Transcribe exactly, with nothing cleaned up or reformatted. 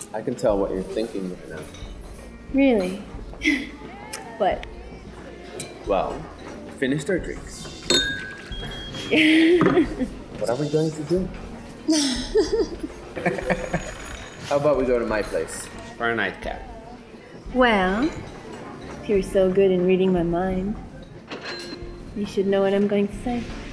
I can tell what you're thinking right now. Really? What? Well, we finished our drinks. What are we going to do? How about we go to my place for a nightcap? Well, if you're so good in reading my mind, you should know what I'm going to say.